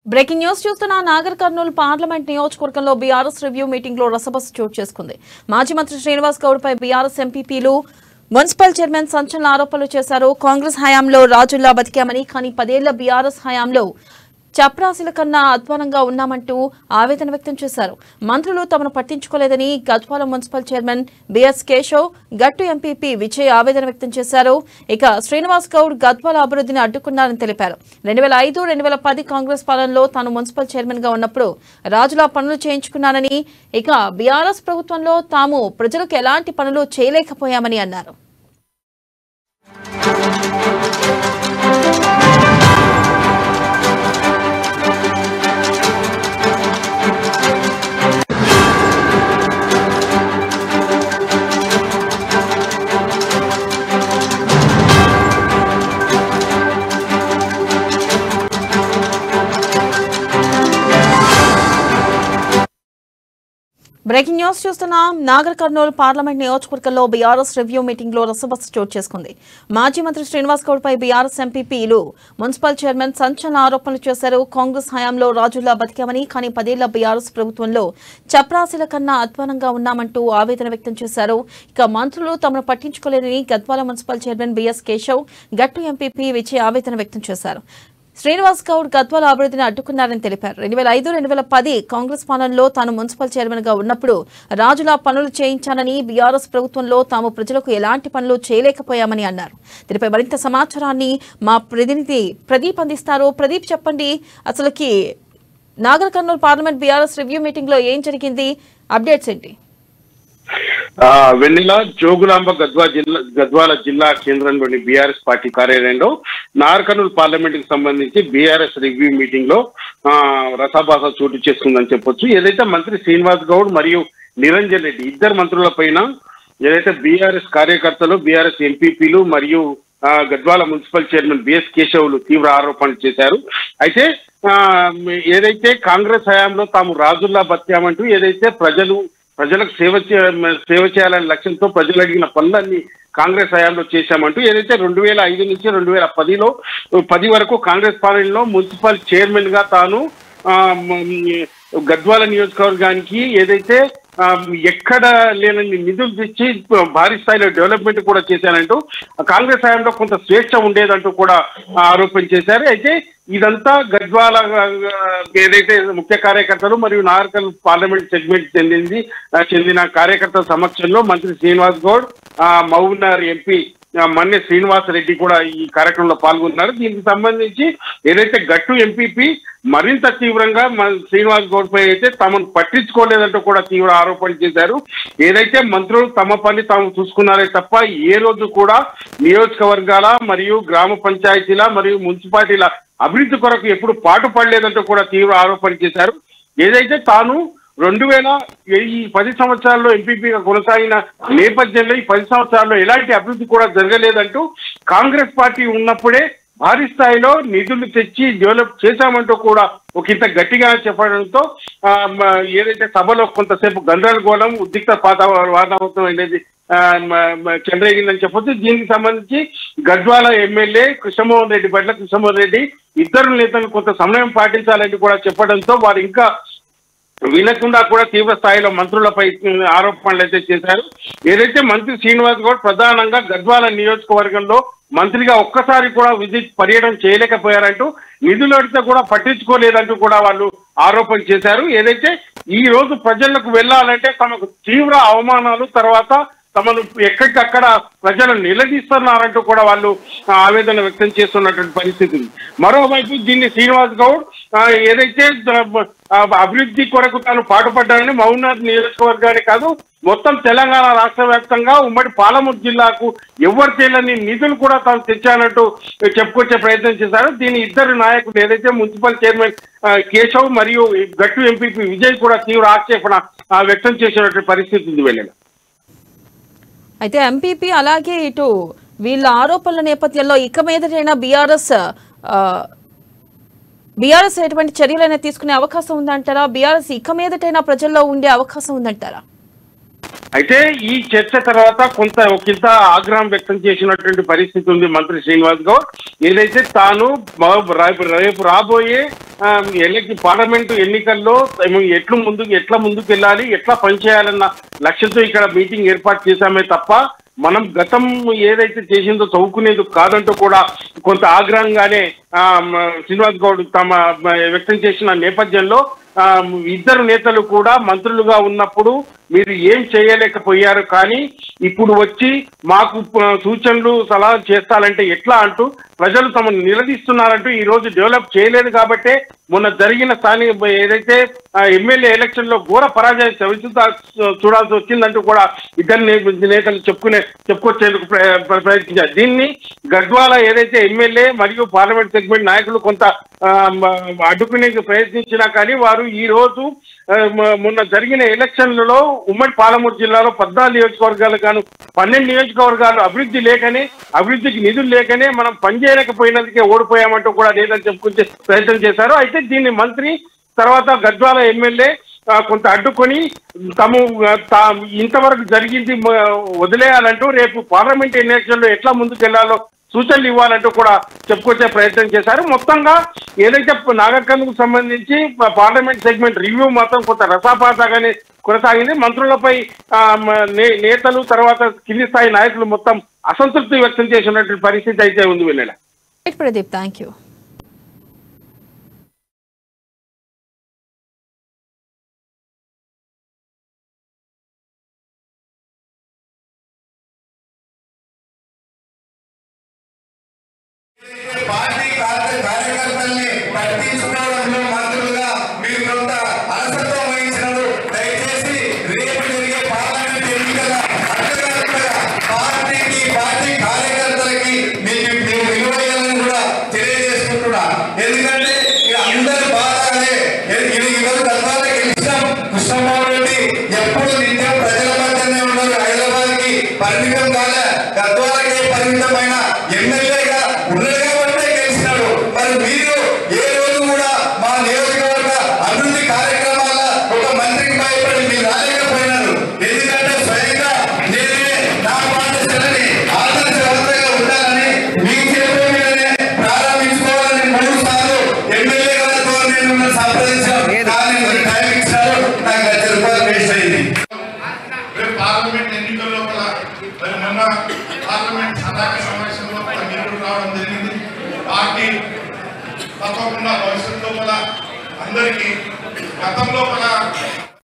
Breaking news చూస్తున్న Nagar Kurnool parliament నియోజకవర్గంలో BRS review meeting లో రసబస్ చోటు చేసుకుంది. మాజీ మంత్రి శ్రీనివాస్ గౌడ్ పై బీఆర్ఎస్ ఎంపీపీలు మున్సిపల్ చైర్మన్ సంచలన ఆరోపణలు చేశారు. కాంగ్రెస్ హయాంలో రాజుల్లా బతికామని, కానీ 10 ఏళ్ల బీఆర్ఎస్ హయాంలో చప్రాసీల కన్నా అధ్వానంగా ఉన్నామంటూ ఆవేదన వ్యక్తం చేశారు. మంత్రులు తమను పట్టించుకోలేదని Gadwal municipal chairman B S, Gattu MPP Vijay ఆవేదన వ్యక్తం చేశారు. ఇక శ్రీనివాస్ గౌడ్ గద్వాల అభివృద్ధిని అడ్డుకున్నారని తెలిపారు. 2005-2010 కాంగ్రెస్ పాలనలో తాను మున్సిపల్ చైర్మన్ గా ఉన్నప్పుడు రాజులా పనులు చేయించుకున్నానని, ఇక బీఆర్ఎస్ ప్రభుత్వంలో తాము ప్రజలకు ఎలాంటి పనులు చేయలేకపోయామని అన్నారు. బ్రేకింగ్ న్యూస్ చూస్తున్నాం. నాగర్ కర్నూలు పార్లమెంట్ నియోజకవర్గంలో బీఆర్ఎస్ రివ్యూ మీటింగ్ లో రసబస్ చోటు చేసుకుంది. మాజీ మంత్రి శ్రీనివాస్ గౌడ్ పై బీఆర్ఎస్ ఎంపీపీలు మున్సిపల్ చైర్మన్ సంచలన ఆరోపణలు చేశారు. కాంగ్రెస్ హయాంలో రాజుల్లా బతికామని, కానీ 10 ఏళ్ల బీఆర్ఎస్ ప్రభుత్వంలో చప్రాసీల కన్నా అధ్వానంగా ఉన్నామంటూ ఆవేదన వ్యక్తం చేశారు. ఇక మంత్రులు తమను పట్టించుకోలేదని Gadwal municipal chairman B S, Gattu MPP Vijay ఆవేదన వ్యక్తం చేశారు. శ్రీనివాస్ గౌడ్ గద్వాల అభివృద్ధిని అడ్డుకున్నారని తెలిపారు. 2005-2010 కాంగ్రెస్ పాలనలో తాను మున్సిపల్ చైర్మన్ గా ఉన్నప్పుడు రాజులా పనులు చేయించానని, బీఆర్ఎస్ ప్రభుత్వంలో తాము ప్రజలకు ఎలాంటి పనులు చేయలేకపోయామని అన్నారు. దీనిపై మరింత సమాచారాన్ని మా ప్రతినిధి ప్రదీప్ అందిస్తారు. ప్రదీప్, చెప్పండి, అసలుకి Nagar Kurnool parliament BRS review meeting లో ఏం జరిగింది, అప్డేట్స్ ఏంటి? వెన్నెల జోగులాంబ గద్వాల జిల్లా కేంద్రంలోని బీఆర్ఎస్ పార్టీ కార్యాలయంలో నాగర్ కర్నూలు పార్లమెంట్ కి సంబంధించి బీఆర్ఎస్ రివ్యూ మీటింగ్ లో రసాభాస చోటు చేసుకుందని చెప్పొచ్చు. ఏదైతే మంత్రి శ్రీనివాస్ గౌడ్ మరియు నిరంజన్ రెడ్డి ఇద్దరు మంత్రుల పైన ఏదైతే బీఆర్ఎస్ కార్యకర్తలు, బీఆర్ఎస్ ఎంపీపీలు మరియు Gadwal municipal chairman B S Keshavulu తీవ్ర ఆరోపణలు చేశారు. అయితే ఏదైతే కాంగ్రెస్ హయాంలో తాము రాజుల్లా బతికామంటూ ఏదైతే ప్రజలకు సేవ చేయాలనే లక్ష్యంతో ప్రజలు అడిగిన పనులన్నీ కాంగ్రెస్ హయాంలో చేశామంటూ ఏదైతే 2005 నుంచి 2010 వరకు కాంగ్రెస్ పాలనలో మున్సిపల్ చైర్మన్ గా తాను గద్వాల నియోజకవర్గానికి ఏదైతే ఎక్కడ లేనన్ని నిధులు తెచ్చి భారీ స్థాయిలో డెవలప్మెంట్ కూడా చేశానంటూ కాంగ్రెస్ హయాంలో కొంత స్వేచ్ఛ ఉండేదంటూ కూడా ఆరోపణ చేశారు. అయితే ఇదంతా గద్వాల ఏదైతే ముఖ్య కార్యకర్తలు మరియు నాగర్ కర్నూలు పార్లమెంట్ సెగ్మెంట్ చెందిన కార్యకర్తల సమక్షంలో మంత్రి శ్రీనివాస్ గౌడ్, మహబూబ్నగర్ ఎంపీ మన్నె శ్రీనివాస్ రెడ్డి కూడా ఈ కార్యక్రమంలో పాల్గొన్నారు. దీనికి సంబంధించి ఏదైతే గట్టు ఎంపీపీ మరింత తీవ్రంగా శ్రీనివాస్ గౌడ్ పై అయితే తమను పట్టించుకోలేదంటూ కూడా తీవ్ర ఆరోపణలు చేశారు. ఏదైతే మంత్రులు తమ పని తాము చూసుకున్నారే తప్ప ఏ రోజు కూడా నియోజకవర్గాల మరియు గ్రామ పంచాయతీల మరియు మున్సిపాలిటీల అభివృద్ధి కొరకు ఎప్పుడు పాటుపడలేదంటూ కూడా తీవ్ర ఆరోపణ చేశారు. ఏదైతే తాను 10 సంవత్సరాల్లో ఎంపీపీగా కొనసాగిన నేపథ్యంలో ఈ 10 సంవత్సరాల్లో ఎలాంటి అభివృద్ధి కూడా జరగలేదంటూ కాంగ్రెస్ పార్టీ ఉన్నప్పుడే భారీ స్థాయిలో నిధులు తెచ్చి డెవలప్ చేశామంటూ కూడా ఒకంత గట్టిగా చెప్పడంతో ఏదైతే సభలో కొంతసేపు గందరగోళం, ఉద్రిక్త వాతావరణం అనేది చెలరేగిందని చెప్పొచ్చు. దీనికి సంబంధించి గద్వాల ఎమ్మెల్యే కృష్ణమోహన్ రెడ్డి ఇద్దరు నేతలు కొంత సమయం పాటించాలని కూడా చెప్పడంతో వారు ఇంకా వినకుండా కూడా తీవ్ర స్థాయిలో మంత్రులపై ఆరోపణలు అయితే చేశారు. ఏదైతే మంత్రి శ్రీనివాస్ గౌడ్ ప్రధానంగా గద్వాల నియోజకవర్గంలో మంత్రిగా ఒక్కసారి కూడా పర్యటన చేయలేకపోయారంటూ, నిధులు అడిగితే కూడా పట్టించుకోలేదంటూ కూడా వాళ్ళు ఆరోపణ చేశారు. ఏదైతే ఈ రోజు ప్రజలకు వెళ్ళాలంటే తమకు తీవ్ర అవమానాలు, తర్వాత తమను ఎక్కడికక్కడ ప్రజలు నిలదీస్తున్నారంటూ కూడా వాళ్ళు ఆవేదన వ్యక్తం చేస్తున్నటువంటి పరిస్థితి ఉంది. మరోవైపు దీన్ని శ్రీనివాస్ గౌడ్ ఏదైతే అభివృద్ధి కొరకు తాను పాటుపడ్డానని మహబూబ్నగర్ నియోజకవర్గాన్ని కాదు మొత్తం తెలంగాణ రాష్ట్ర వ్యాప్తంగా ఉమ్మడి పాలమూరు జిల్లాకు ఎవరు తేలని నిధులు కూడా తాను తెచ్చానంటూ చెప్పుకొచ్చే ప్రయత్నం చేశారు. దీని ఇద్దరు నాయకులు ఏదైతే మున్సిపల్ చైర్మన్ కేశవ్ మరియు గట్టు ఎంపీపీ విజయ్ కూడా తీవ్ర ఆక్షేపణ వ్యక్తం చేసినటువంటి పరిస్థితి ఉంది. వెళ్ళిన అయితే ఎంపీపీ అలాగే ఇటు వీళ్ళ ఆరోపణల నేపథ్యంలో ఇక మీదటైనా బీఆర్ఎస్ ఎటువంటి చర్యలైనా తీసుకునే అవకాశం ఉందంటారా? బీఆర్ఎస్ ఇక మీదటైనా ప్రజల్లో ఉండే అవకాశం ఉందంటారా? అయితే ఈ చర్చ తర్వాత ఒకంత ఆగ్రహం వ్యక్తం చేసినటువంటి పరిస్థితి ఉంది మంత్రి శ్రీనివాస్ గౌడ్. ఏదైతే తాను రేపు రాబోయే పార్లమెంటు ఎన్నికల్లో ఎట్లా ముందుకు వెళ్ళాలి, ఎట్లా పనిచేయాలన్న లక్ష్యంతో ఇక్కడ మీటింగ్ ఏర్పాటు చేశామే తప్ప మనం గతం ఏదైతే చేసిందో చదువుకునేందుకు కాదంటూ కూడా కొంత ఆగ్రహంగానే శ్రీనివాస్ గౌడ్ తమ వ్యక్తం చేసిన నేపథ్యంలో ఇద్దరు నేతలు కూడా మంత్రులుగా ఉన్నప్పుడు మీరు ఏం చేయలేకపోయారు, కానీ ఇప్పుడు వచ్చి మాకు సూచనలు సలహాలు చేస్తారంటే ఎట్లా అంటూ ప్రజలు తమను నిలదీస్తున్నారంటూ ఈ రోజు డెవలప్ చేయలేదు కాబట్టే మొన్న జరిగిన స్థానిక ఏదైతే ఎమ్మెల్యే ఎలక్షన్ లో ఘోర పరాజయం చూడాల్సి వచ్చిందంటూ కూడా ఇద్దరు నేతలు చెప్పుకొచ్చేందుకు ప్రయత్నించారు. దీన్ని గద్వాల ఏదైతే ఎమ్మెల్యే మరియు పార్లమెంట్ సెగ్మెంట్ నాయకులు కొంత అడ్డుకునేందుకు ప్రయత్నించినా కానీ వారు ఈ రోజు మొన్న జరిగిన ఎలక్షన్లలో ఉమ్మడి పాలమూరు జిల్లాలో 14 నియోజకవర్గాలు గాను 12 నియోజకవర్గాలు అభివృద్ధికి నిధులు లేకనే మనం పనిచేయలేకపోయినందుకే ఓడిపోయామంటూ కూడా నేతలు చెప్పుకునే ప్రయత్నం చేశారు. అయితే దీన్ని మంత్రి తర్వాత గద్వాల ఎమ్మెల్యే కొంత అడ్డుకొని ఇంతవరకు జరిగింది వదిలేయాలంటూ రేపు పార్లమెంట్ ఎన్నికల్లో ఎట్లా ముందుకు వెళ్లాలో సూచనలు ఇవ్వాలంటూ కూడా చెప్పుకొచ్చే ప్రయత్నం చేశారు. మొత్తంగా ఏదైతే నాగర్ కర్నూలుకు సంబంధించి పార్లమెంట్ సెగ్మెంట్ రివ్యూ మాత్రం కొంత రసాపాతగానే కొనసాగింది. మంత్రులపై నేతలు తర్వాత కింది స్థాయి నాయకులు మొత్తం అసంతృప్తి వ్యక్తం చేసినటువంటి పరిస్థితి అయితే ఉంది. Vennela. Pradeep, thank you. Party కార్యకర్తల్ని పట్టించుకోవడంలో మంత్రులుగా మీరు కొంత అలసత్వం వహించినప్పుడు దయచేసి రేపు జరిగే పార్లమెంట్ ఎన్నికల అడ్డగట్టుగా పార్టీ కార్యకర్తలకి మీకు విలువయ్యాలని కూడా తెలియజేసుకుంటున్నా. ఎందుకంటే అందరూ బాగానే ఈరోజు గద్వాల గెలిచాం. కృష్ణమోహన్ రెడ్డి ఎప్పుడు నిత్యం ప్రజల మధ్యనే ఉన్నారు. హైదరాబాద్ కి పరిమితం కాలే, గద్వాలకే పరిమితమైన ఎమ్మెల్యేగా ఉన్నారు కాబట్టి గెలిచినాడు. మరి మీరు ఏ రోజు కూడా మా నియోజకవర్గ అభివృద్ధి కార్యక్రమాల ఒక మంత్రికి భయపడి మీరు రాలేకపోయినారు. ఎందుకంటే స్వయంగా నేనే నా పాఠశాలని ఆదర్శవంతంగా ఉండాలని మీ చేతుల మీదనే ప్రారంభించుకోవాలని 3 సార్లు ఎమ్మెల్యే గారితో నేను సంప్రదించాను. కానీ మీరు టైం ఇచ్చారు, నాకు ₹1,00,000 వేస్ట్ అయింది. పార్లమెంట్ ఎన్నికల లోపల మొన్న పార్లమెంట్ సదాక సమావేశంలో రావడం జరిగింది. పార్టీ తప్పకుండా భవిష్యత్తు లోపల అందరికీ గతం లోపల